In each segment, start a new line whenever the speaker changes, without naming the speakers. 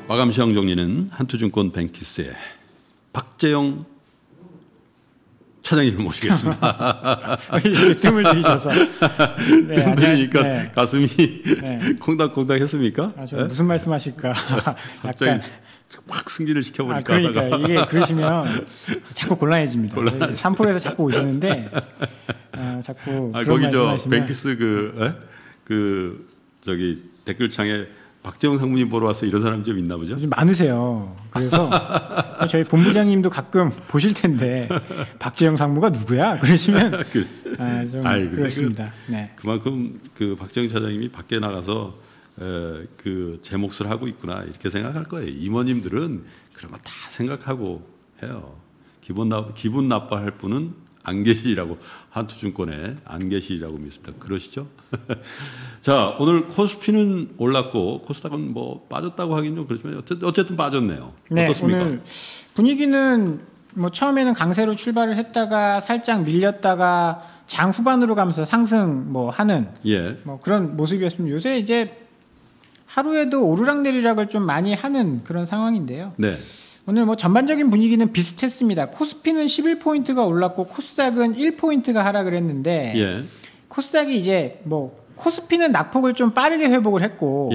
마감 시황 정리는 한투증권 뱅키스의 박재영 차장님을 모시겠습니다.
뜸을 들이셔서.
네, 뜸 들이니까 네. 가슴이 네. 콩닥콩닥 했습니까?
네? 무슨 말씀하실까.
갑자기 확 승진을 시켜버릴까
그러니까 하다가. 이게 그러시면 자꾸 곤란해집니다. 3프로에서 자꾸 오시는데 자꾸
거기 저 뱅키스 저기 댓글창에 박재영 상무님 보러 와서 이런 사람 좀 있나 보죠?
좀 많으세요. 그래서 저희 본부장님도 가끔 보실 텐데 박재영 상무가 누구야? 그러시면 좀 그렇습니다. 네.
그만큼 그 박재영 차장님이 밖에 나가서 제 몫을 하고 있구나 이렇게 생각할 거예요. 임원님들은 그런 거 다 생각하고 해요. 기분 나빠할 분은 안 계시라고 한투증권에 안 계시라고 믿습니다. 그러시죠? 자, 오늘 코스피는 올랐고 코스닥은 뭐 빠졌다고 하긴 좀 그렇지만 어쨌든 빠졌네요.
네,
어떻습니까?
오늘 분위기는 뭐 처음에는 강세로 출발을 했다가 살짝 밀렸다가 장 후반으로 가면서 상승 뭐 하는 뭐 그런 모습이었습니다. 요새 이제 하루에도 오르락내리락을 좀 많이 하는 그런 상황인데요.
네.
오늘 뭐 전반적인 분위기는 비슷했습니다. 코스피는 11포인트가 올랐고 코스닥은 1포인트가 하락을 했는데 코스닥이 이제 뭐 코스피는 낙폭을 좀 빠르게 회복을 했고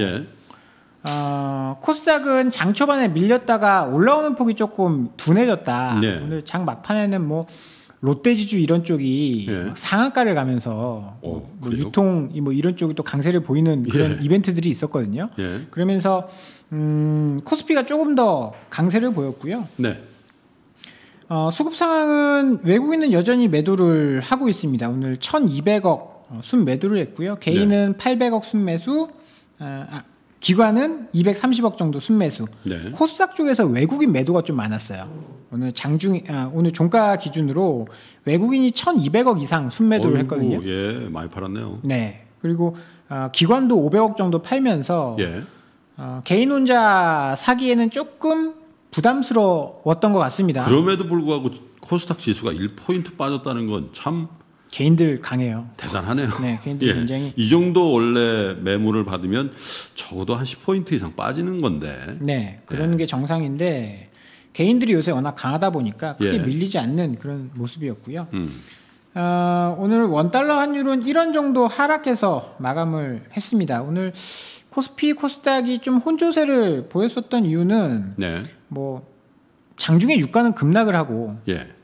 코스닥은 장 초반에 밀렸다가 올라오는 폭이 조금 둔해졌다. 오늘 장 막판에는 뭐 롯데지주 이런 쪽이 상한가를 가면서 뭐 유통 뭐 이런 쪽이 또 강세를 보이는 그런 이벤트들이 있었거든요. 그러면서 코스피가 조금 더 강세를 보였고요.
네.
수급 상황은 외국인은 여전히 매도를 하고 있습니다. 오늘 1,200억 순매도를 했고요. 개인은 800억 순매수, 기관은 230억 정도 순매수. 코스닥 쪽에서 외국인 매도가 좀 많았어요. 오늘 오늘 종가 기준으로 외국인이 1,200억 이상 순매도를 했거든요.
예, 많이 팔았네요.
네. 그리고 기관도 500억 정도 팔면서 개인 혼자 사기에는 조금 부담스러웠던 것 같습니다.
그럼에도 불구하고 코스닥 지수가 1포인트 빠졌다는 건 참
개인들 강해요.
대단하네요.
네, 개인들 굉장히
이 정도 원래 매물을 받으면 적어도 한 10포인트 이상 빠지는 건데.
네, 그런 게 정상인데 개인들이 요새 워낙 강하다 보니까 크게 밀리지 않는 그런 모습이었고요. 오늘 원달러 환율은 1원 정도 하락해서 마감을 했습니다. 오늘 코스피, 코스닥이 좀 혼조세를 보였었던 이유는 뭐 장중에 유가는 급락을 하고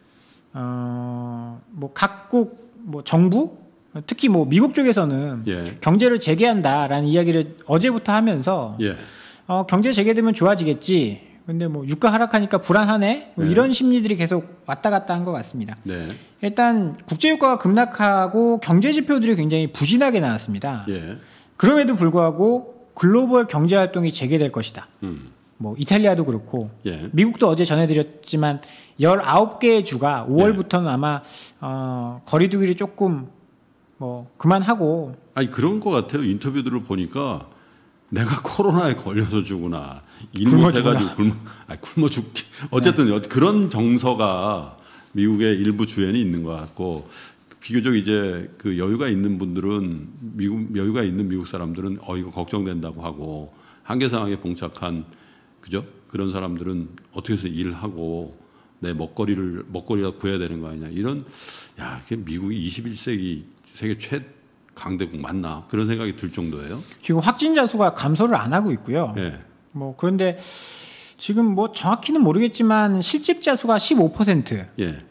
뭐 각국 뭐 정부 특히 뭐 미국 쪽에서는 경제를 재개한다라는 이야기를 어제부터 하면서 경제 재개되면 좋아지겠지. 근데 뭐 유가 하락하니까 불안하네. 뭐 이런 심리들이 계속 왔다 갔다 한 것 같습니다. 일단 국제 유가가 급락하고 경제 지표들이 굉장히 부진하게 나왔습니다. 그럼에도 불구하고 글로벌 경제 활동이 재개될 것이다. 뭐 이탈리아도 그렇고 미국도 어제 전해드렸지만 19개의 주가 5월부터는 아마 거리두기를 조금 뭐 그만하고
그런 것 같아요. 인터뷰들을 보니까 내가 코로나에 걸려서 죽으나 일 못해가지고 굶어 죽기 어쨌든 그런 정서가 미국의 일부 주에는 있는 것 같고 비교적 이제 그 여유가 있는 분들은 여유가 있는 미국 사람들은 이거 걱정된다고 하고 한계 상황에 봉착한 그죠? 그런 사람들은 어떻게 해서 일하고 내 먹거리라도 구해야 되는 거 아니냐 이런 미국이 21세기 세계 최강대국 맞나 그런 생각이 들 정도예요.
지금 확진자 수가 감소를 안 하고 있고요. 뭐 그런데 지금 뭐 정확히는 모르겠지만 실직자 수가 15%.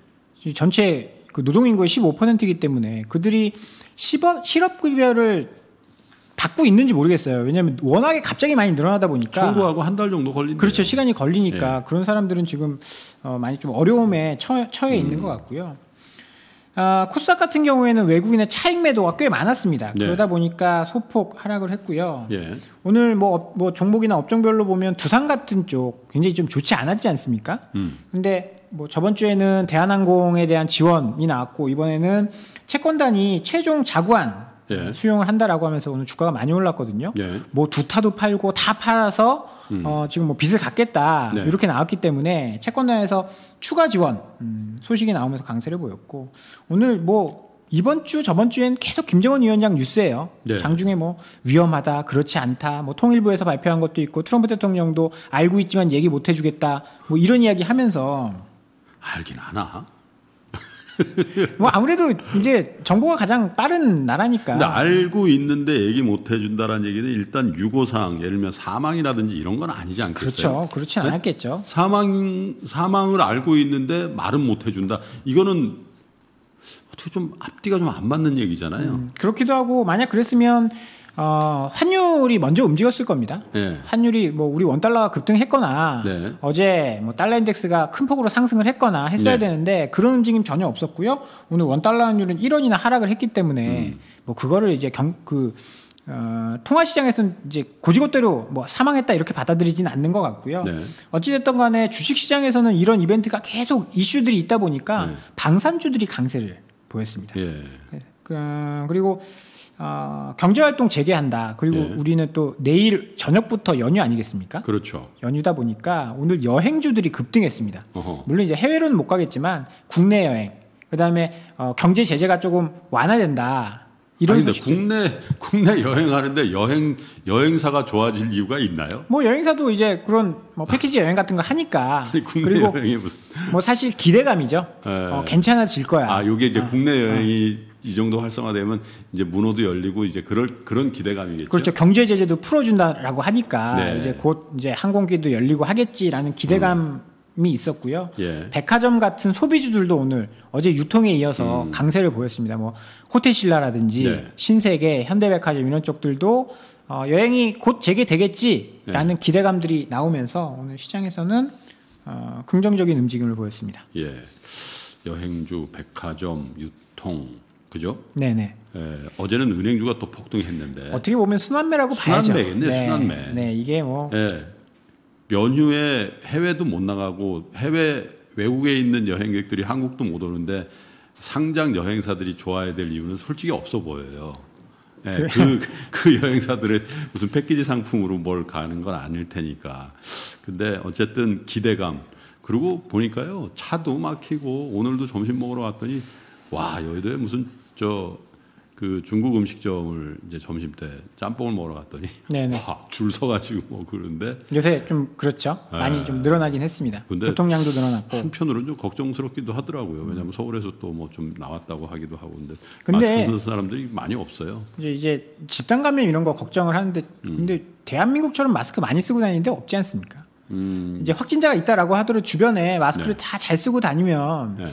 전체 그 노동인구의 15%이기 때문에 그들이 실업급여를 받고 있는지 모르겠어요. 왜냐하면 워낙에 갑자기 많이 늘어나다 보니까
청구하고 한 달 정도 걸린대요.
그렇죠. 시간이 걸리니까 그런 사람들은 지금 많이 좀 어려움에 처해 있는 것 같고요. 코스닥 같은 경우에는 외국인의 차익 매도가 꽤 많았습니다. 그러다 보니까 소폭 하락을 했고요. 오늘 뭐 종목이나 업종별로 보면 두산 같은 쪽 굉장히 좀 좋지 않았지 않습니까? 근데 뭐 저번 주에는 대한항공에 대한 지원이 나왔고 이번에는 채권단이 최종 자구안 수용을 한다라고 하면서 오늘 주가가 많이 올랐거든요. 뭐 두 타도 팔고 다 팔아서 지금 뭐 빚을 갚겠다 이렇게 나왔기 때문에 채권단에서 추가 지원 소식이 나오면서 강세를 보였고 오늘 뭐 이번 주 저번 주엔 계속 김정은 위원장 뉴스예요. 네. 장중에 뭐 위험하다, 그렇지 않다, 뭐 통일부에서 발표한 것도 있고 트럼프 대통령도 알고 있지만 얘기 못 해주겠다, 뭐 이런 이야기 하면서
알긴 하나.
뭐 아무래도 이제 정보가 가장 빠른 나라니까.
근데 알고 있는데 얘기 못 해준다라는 얘기는 일단 유고사항, 예를 들면 사망이라든지 이런 건 아니지 않겠어요?
그렇죠. 그렇진
네?
않았겠죠.
사망을 알고 있는데 말은 못 해준다. 이거는 어떻게 좀 앞뒤가 좀 안 맞는 얘기잖아요.
그렇기도 하고 만약 그랬으면 환율이 먼저 움직였을 겁니다. 네. 환율이 뭐 우리 원달러가 급등했거나 네. 어제 뭐 달러 인덱스가 큰 폭으로 상승을 했거나 했어야 네. 되는데 그런 움직임 전혀 없었고요. 오늘 원달러 환율은 1원이나 하락을 했기 때문에 뭐 그거를 이제 통화 시장에서는 이제 고지것대로 뭐 사망했다 이렇게 받아들이지는 않는 것 같고요. 네. 어찌됐든 간에 주식 시장에서는 이런 이벤트가 계속 이슈들이 있다 보니까 네. 방산주들이 강세를 보였습니다. 예. 그리고 경제활동 재개한다. 그리고 예. 우리는 또 내일 저녁부터 연휴 아니겠습니까?
그렇죠.
연휴다 보니까 오늘 여행주들이 급등했습니다. 어허. 물론 이제 해외로는 못 가겠지만 국내 여행, 그다음에 경제 제재가 조금 완화된다. 이런
아니, 근데 국내 여행하는데 여행사가 좋아질 이유가 있나요?
뭐 여행사도 이제 그런 뭐 패키지 여행 같은 거 하니까.
아니, 국내
그리고
여행이 무슨
뭐 사실 기대감이죠. 괜찮아질 거야.
아, 이게 이제 국내 여행이 이 정도 활성화되면 이제 문호도 열리고 이제 그런 기대감이겠죠.
그렇죠. 경제 제재도 풀어준다라고 하니까 네. 이제 곧 이제 항공기도 열리고 하겠지라는 기대감이 있었고요. 예. 백화점 같은 소비주들도 오늘 어제 유통에 이어서 강세를 보였습니다. 뭐 호텔신라라든지 네. 신세계, 현대백화점 이런 쪽들도 여행이 곧 재개되겠지라는 네. 기대감들이 나오면서 오늘 시장에서는 긍정적인 움직임을 보였습니다.
예, 여행주, 백화점, 유통, 그죠?
네네.
예, 어제는 은행주가 또 폭등했는데
어떻게 보면 순환매라고 봐야죠.
순환매겠네, 네. 순환매.
네, 이게 뭐
예, 연휴에 해외도 못 나가고 외국에 있는 여행객들이 한국도 못 오는데 상장 여행사들이 좋아야 될 이유는 솔직히 없어 보여요. 네, 그 여행사들의 무슨 패키지 상품으로 뭘 가는 건 아닐 테니까. 근데 어쨌든 기대감. 그리고 보니까요, 차도 막히고 오늘도 점심 먹으러 갔더니 와, 여의도에 무슨 그 중국 음식점을 이제 점심 때 짬뽕을 먹으러 갔더니 와, 줄 서가지고 뭐 그런데
요새 좀 그렇죠. 많이 좀 늘어나긴 했습니다. 교통량도 늘어났고
한편으로는 좀 걱정스럽기도 하더라고요. 왜냐하면 서울에서 또 뭐 좀 나왔다고 하기도 하고 근데 마스크 쓰는 사람들이 많이 없어요.
이제 집단 감염 이런 거 걱정을 하는데 근데 대한민국처럼 마스크 많이 쓰고 다니는데 없지 않습니까? 이제 확진자가 있다라고 하더라도 주변에 마스크를 네. 다 잘 쓰고 다니면 네.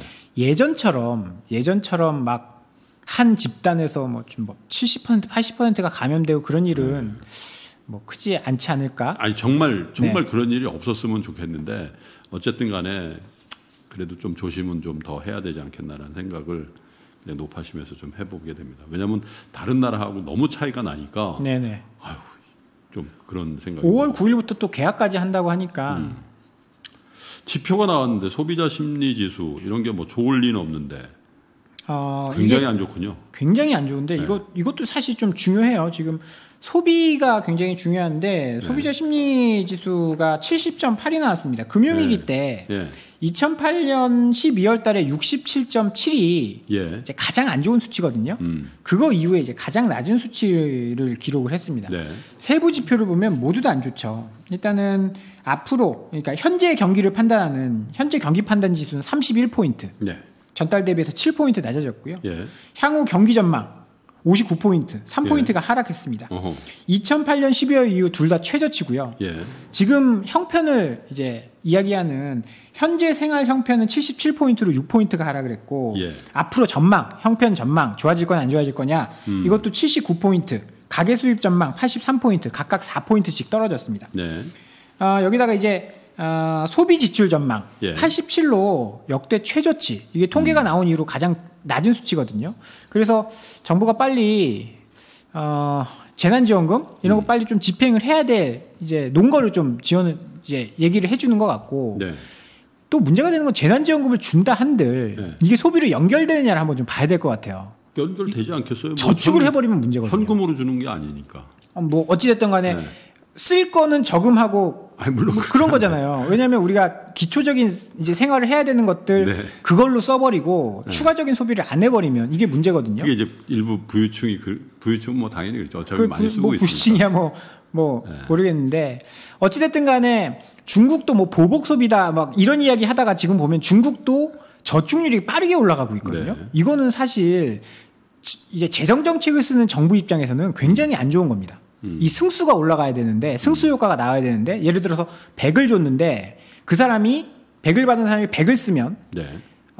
예전처럼 막 한 집단에서 뭐 70% 80%가 감염되고 그런 일은 뭐 크지 않지 않을까?
아니 정말
네.
그런 일이 없었으면 좋겠는데 어쨌든 간에 그래도 좀 조심은 좀 더 해야 되지 않겠나라는 생각을 그냥 높아시면서 좀 해보게 됩니다. 왜냐하면 다른 나라하고 너무 차이가 나니까
네네.
아유, 좀 그런 생각이
5월 9일부터 또 계약까지 한다고 하니까
지표가 나왔는데 소비자 심리 지수 이런 게 뭐 좋을 리는 없는데 굉장히 안 좋군요.
굉장히 안 좋은데 네. 이것도 사실 좀 중요해요. 지금 소비가 굉장히 중요한데 소비자 심리 지수가 70.8이 나왔습니다. 금융위기 때 2008년 12월 달에 67.7이 이제 가장 안 좋은 수치거든요. 그거 이후에 이제 가장 낮은 수치를 기록을 했습니다. 네. 세부 지표를 보면 모두 다 안 좋죠. 일단은 앞으로 그러니까 현재 경기를 판단하는 현재 경기 판단 지수는 31포인트. 네. 전달 대비해서 7포인트 낮아졌고요. 예. 향후 경기 전망 59포인트, 3포인트가 하락했습니다. 2008년 12월 이후 둘 다 최저치고요. 예. 지금 형편을 이제 이야기하는 현재 생활 형편은 77포인트로 6포인트가 하락을 했고 앞으로 전망, 형편 전망 좋아질 거냐 안 좋아질 거냐 이것도 79포인트, 가계 수입 전망 83포인트 각각 4포인트씩 떨어졌습니다. 네. 여기다가 이제 소비 지출 전망 87로 역대 최저치. 이게 통계가 나온 이후로 가장 낮은 수치거든요. 그래서 정부가 빨리 재난지원금 이런 거 빨리 좀 집행을 해야 돼. 이제 논거를 좀 지원을 이제 얘기를 해주는 것 같고 또 문제가 되는 건 재난지원금을 준다 한들 이게 소비로 연결되느냐를 한번 좀 봐야 될 것 같아요.
연결되지 않겠어요?
저축을 해버리면 문제거든요.
현금으로 주는 게 아니니까.
뭐 어찌됐든 간에 쓸 거는 저금하고
아니, 물론
그런 거잖아요. 왜냐하면 우리가 기초적인 이제 생활을 해야 되는 것들 네. 그걸로 써버리고 네. 추가적인 소비를 안 해버리면 이게 문제거든요.
그게 이제 일부 부유층이 부유층은 뭐 당연히 그렇죠. 어차피 많이 쓰고 있으니까.
부유층이야 뭐 네. 모르겠는데 어찌됐든간에 중국도 뭐 보복 소비다 막 이런 이야기 하다가 지금 보면 중국도 저축률이 빠르게 올라가고 있거든요. 네. 이거는 사실 이제 재정 정책을 쓰는 정부 입장에서는 굉장히 안 좋은 겁니다. 이 승수가 올라가야 되는데 승수 효과가 나와야 되는데 예를 들어서 100을 줬는데 그 사람이 100을 받은 사람이 100을 쓰면
네.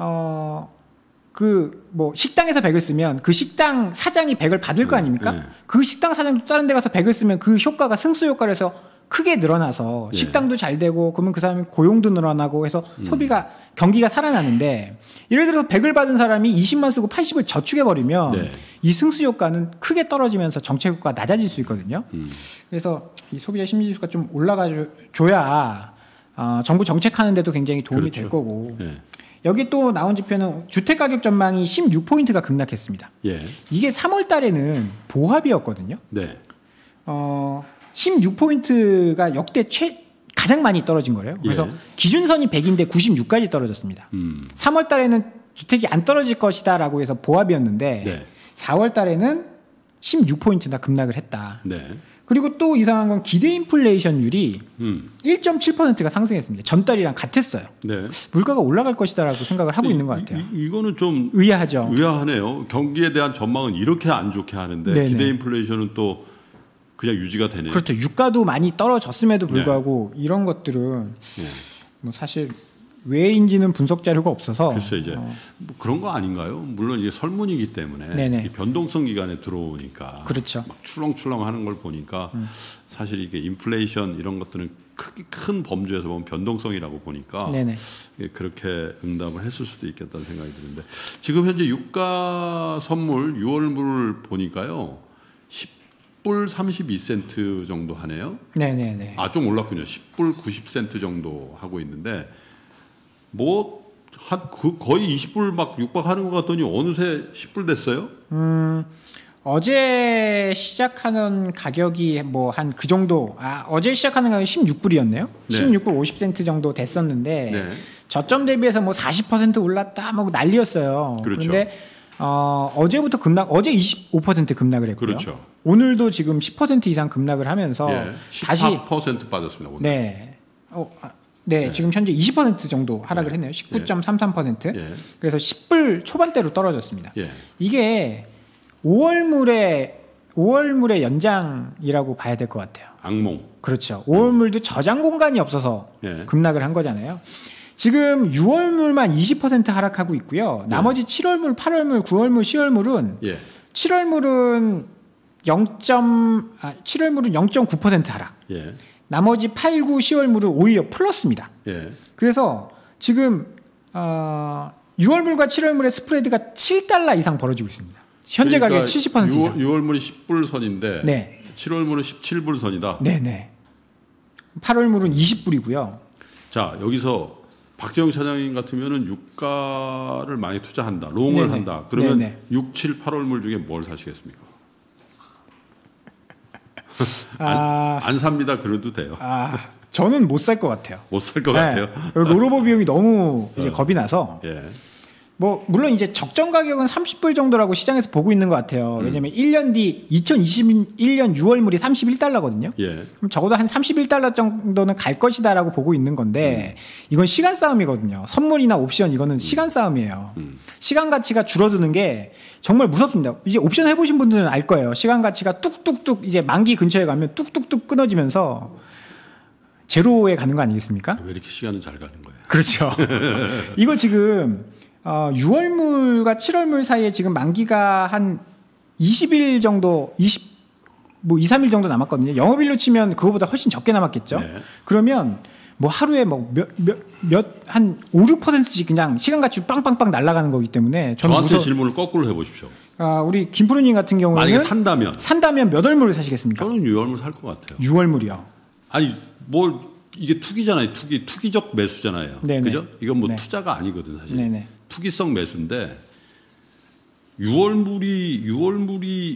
그 뭐 식당에서 100을 쓰면 그 식당 사장이 100을 받을 거 아닙니까?
네.
그 식당 사장도 다른 데 가서 100을 쓰면 그 효과가 승수 효과를 해서 크게 늘어나서
네.
식당도 잘 되고 그러면 그 사람이 고용도 늘어나고 해서 소비가 경기가 살아나는데 예를 들어서 100을 받은 사람이 20만 쓰고 80을 저축해버리면
네.
이 승수 효과는 크게 떨어지면서 정책 효과가 낮아질 수 있거든요. 그래서 이 소비자 심리지수가 좀 올라가줘야 정부 정책하는 데도 굉장히 도움이
그렇죠.
될 거고
네.
여기 또 나온 지표는 주택가격 전망이 16포인트가 급락했습니다.
예.
이게 3월 달에는 보합이었거든요.
네.
16포인트가 역대 가장 많이 떨어진 거래요. 그래서
예. 기준선이
100인데 96까지 떨어졌습니다. 3월 달에는 주택이 안 떨어질 것이다라고 해서 보합이었는데
네.
4월 달에는 16포인트나 급락을 했다.
네.
그리고 또 이상한 건 기대 인플레이션율이 1.7%가 상승했습니다. 전달이랑 같았어요.
네.
물가가 올라갈 것이다라고 생각을 하고 있는 것 같아요.
이거는 좀
의아하죠.
의아하네요. 경기에 대한 전망은 이렇게 안 좋게 하는데
네네.
기대 인플레이션은 또 그냥 유지가 되네요.
그렇죠. 유가도 많이 떨어졌음에도 불구하고 네. 이런 것들은 네. 뭐 사실 왜인지는 분석 자료가 없어서
글쎄 이제 뭐 그런 거 아닌가요? 물론 이게 설문이기 때문에 이 변동성 기간에 들어오니까
그렇죠.
막 출렁출렁하는 걸 보니까 사실 이게 인플레이션 이런 것들은 큰 범주에서 보면 변동성이라고 보니까 그렇게 응답을 했을 수도 있겠다는 생각이 드는데 지금 현재 유가 선물 6월물을 보니까요 10불 32센트 정도 하네요.
네네네.
아, 좀 올랐군요. 10불 90센트 정도 하고 있는데 뭐 한 거의 20불 막 육박하는 것 같더니 어느새 10불 됐어요?
어제 시작하는 가격이 뭐 한 그 정도. 어제 시작하는 가격이 16불이었네요.
네.
16불 50센트 정도 됐었는데
네.
저점 대비해서 뭐 40% 올랐다 뭐 난리였어요.
그렇죠.
그런데 어제부터 어제 25% 급락을 했고요.
그렇죠.
오늘도 지금 10% 이상 급락을 하면서
14%
다시
빠졌습니다. 오늘.
네. 네, 지금 현재 20% 정도 하락을 했네요. 19.33%. 그래서 10불 초반대로 떨어졌습니다. 이게 5월물의 연장이라고 봐야 될 것 같아요.
악몽.
그렇죠. 5월물도 저장 공간이 없어서 급락을 한 거잖아요. 지금 6월물만 20% 하락하고 있고요. 나머지 7월물, 8월물, 9월물, 10월물은 7월물은 0.9% 하락. 나머지 8, 9, 10월물은 오히려 플러스입니다. 그래서 지금 6월물과 7월물의 스프레드가 $7 이상 벌어지고 있습니다. 현재
그러니까
가격 70% 이상.
6월물이 10불 선인데 7월물은 17불 선이다.
네네. 8월물은 20불이고요.
자, 여기서 박재영 차장님 같으면은 유가를 많이 투자한다. 롱을 한다. 그러면 6, 7, 8월물 중에 뭘 사시겠습니까? 안 삽니다. 그래도 돼요.
저는 못 살 것 같아요.
못 살 것 같아요.
로로버 비용이 너무 이제 겁이 나서. 뭐 물론 이제 적정 가격은 30불 정도라고 시장에서 보고 있는 것 같아요. 왜냐하면 1년 뒤 2021년 6월물이 $31거든요. 그럼 적어도 한 $31 정도는 갈 것이다라고 보고 있는 건데 이건 시간 싸움이거든요. 선물이나 옵션 이거는 시간 싸움이에요. 시간 가치가 줄어드는 게 정말 무섭습니다. 이제 옵션 해보신 분들은 알 거예요. 시간 가치가 뚝뚝뚝 이제 만기 근처에 가면 뚝뚝뚝 끊어지면서 제로에 가는 거 아니겠습니까?
왜 이렇게 시간은 잘 가는 거예요?
그렇죠. 이거 지금 6월물과 7월물 사이에 지금 만기가 한 20일 정도, 2, 3일 정도 남았거든요. 영업일로 치면 그거보다 훨씬 적게 남았겠죠. 그러면 뭐 하루에 뭐 한 5, 6%씩 그냥 시간 가치 빵빵빵 날아가는 거기 때문에
저한테 질문을 거꾸로 해보십시오.
우리 김프로님 같은 경우는
만약에 산다면
몇 월물을 사시겠습니까?
저는 6월물 살 것 같아요.
6월물이요.
아니 이게 투기잖아요. 투기적 매수잖아요. 그죠? 이건 뭐 투자가 아니거든 사실. 투기성 매수인데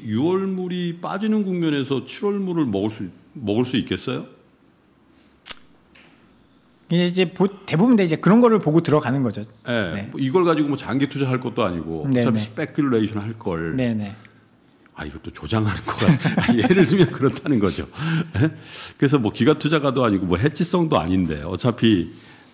6월물이 빠지는 국면에서 7월물을 먹을 수 있겠어요?
이제 대부분 이제 그런 거를 보고 들어가는 거죠.
네. 네. 뭐 이걸 가지고 뭐 장기 투자할 것도 아니고 어차피 스페큘레이션 할 걸.
네네.
아, 이것도 조장하는 거 같아. 예를 들면 그렇다는 거죠. 네? 그래서 뭐 기가 투자가도 아니고 뭐 해지성도 아닌데 어차피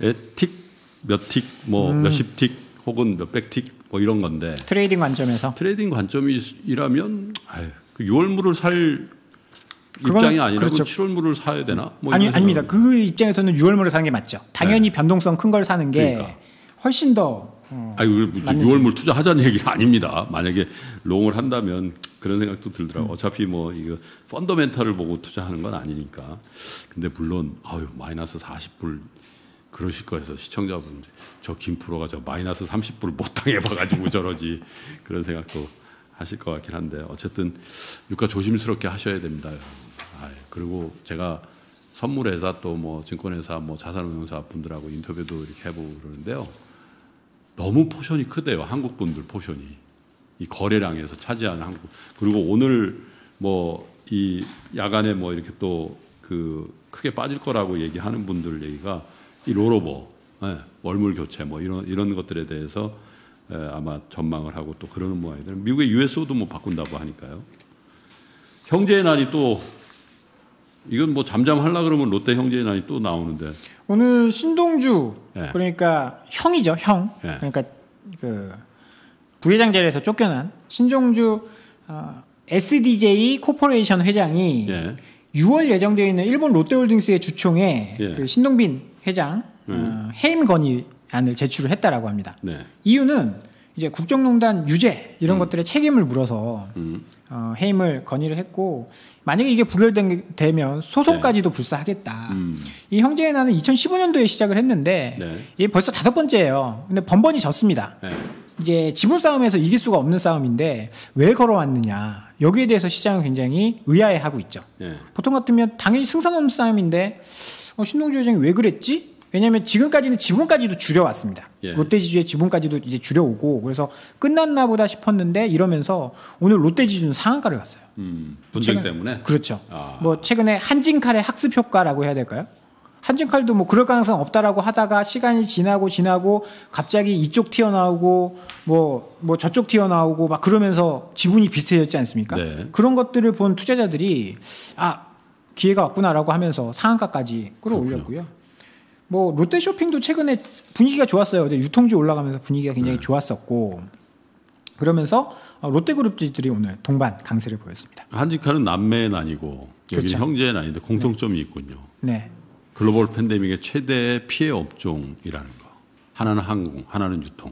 몇 틱, 뭐 몇십 틱 혹은 몇백 틱 뭐 이런 건데.
트레이딩 관점에서.
트레이딩 관점이라면 그 6월물을 살 입장이 아니라
그렇죠.
7월물을 사야 되나? 뭐
아닙니다. 그 입장에서는 6월물을 사는 게 맞죠. 당연히 변동성 큰 걸 사는 게 그러니까. 훨씬 더.
아니, 6월물 투자하자는 얘기는 아닙니다. 만약에 롱을 한다면 그런 생각도 들더라고요. 어차피 뭐 이거 펀더멘탈을 보고 투자하는 건 아니니까. 근데 물론 마이너스 40불 그러실 거여서 시청자분 저 김프로가 저 마이너스 30불 못 당해봐가지고 저러지 그런 생각도 하실 것 같긴 한데 어쨌든 유가 조심스럽게 하셔야 됩니다. 그리고 제가 선물회사 또 뭐 증권회사 뭐 자산운용사 분들하고 인터뷰도 이렇게 해보고 그러는데요. 너무 포션이 크대요. 한국 분들 포션이. 이 거래량에서 차지하는 한국. 그리고 오늘 뭐 이 야간에 뭐 이렇게 또 그 크게 빠질 거라고 얘기하는 분들 얘기가 이 롤오버, 월물 교체 뭐 이런 것들에 대해서 아마 전망을 하고 또 그러는 모양이들. 미국의 USO도 뭐 바꾼다고 하니까요. 형제의 난이 또 이건 뭐 잠잠하려 그러면 롯데 형제의 난이 또 나오는데.
오늘 신동주 그러니까 형이죠, 형. 그러니까 그 부회장 자리에서 쫓겨난 신동주 SDJ 코퍼레이션 회장이 6월 예정되어 있는 일본 롯데홀딩스의 주총에 그 신동빈 회장 해임 건의안을 제출을 했다라고 합니다. 이유는 이제 국정농단 유죄 이런 것들의 책임을 물어서 해임을 건의를 했고 만약에 이게 부결되면 소송까지도 불사하겠다. 이 형제의 난은 2015년도에 시작을 했는데 이게 벌써 5번째예요. 근데 번번이 졌습니다. 이제 지분 싸움에서 이길 수가 없는 싸움인데 왜 걸어왔느냐. 여기에 대해서 시장은 굉장히 의아해하고 있죠. 보통 같으면 당연히 승산 없는 싸움인데 신동주 회장이 왜 그랬지? 왜냐하면 지금까지는 지분까지도 줄여왔습니다. 롯데지주의 지분까지도 이제 줄여오고 그래서 끝났나 보다 싶었는데 이러면서 오늘 롯데지주는 상한가를 갔어요.
분쟁 때문에?
그렇죠. 뭐 최근에 한진칼의 학습 효과라고 해야 될까요? 한진칼도 뭐 그럴 가능성 없다라고 하다가 시간이 지나고 갑자기 이쪽 튀어나오고 뭐 저쪽 튀어나오고 막 그러면서 지분이 비슷해졌지 않습니까? 그런 것들을 본 투자자들이 기회가 왔구나라고 하면서 상한가까지 끌어올렸고요. 뭐 롯데쇼핑도 최근에 분위기가 좋았어요. 어제 유통주 올라가면서 분위기가 굉장히 좋았었고 그러면서 롯데그룹주들이 오늘 동반 강세를 보였습니다.
한진칼은 남매는 아니고 여기는 형제는 아닌데 공통점이 있군요. 글로벌 팬데믹의 최대 피해 업종이라는 거. 하나는 항공, 하나는 유통.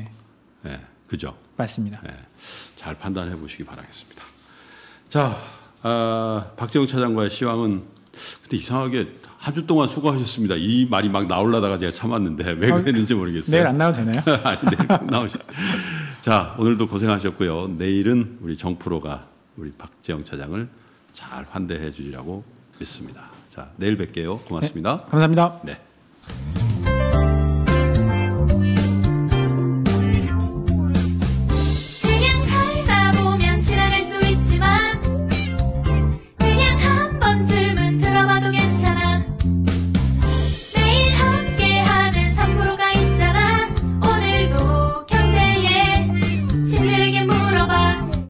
그죠?
맞습니다.
잘 판단해 보시기 바라겠습니다. 자, 박재홍 차장과의 시황은 근데 이상하게 한 주 동안 수고하셨습니다. 이 말이 막 나오려다가 제가 참았는데 왜 그랬는지 모르겠어요.
내일 안 나와도 되나요?
아니, 내일 나오시. 자, 오늘도 고생하셨고요. 내일은 우리 정프로가 우리 박재홍 차장을 잘 환대해 주리라고 믿습니다. 자, 내일 뵐게요. 고맙습니다.
감사합니다.
네.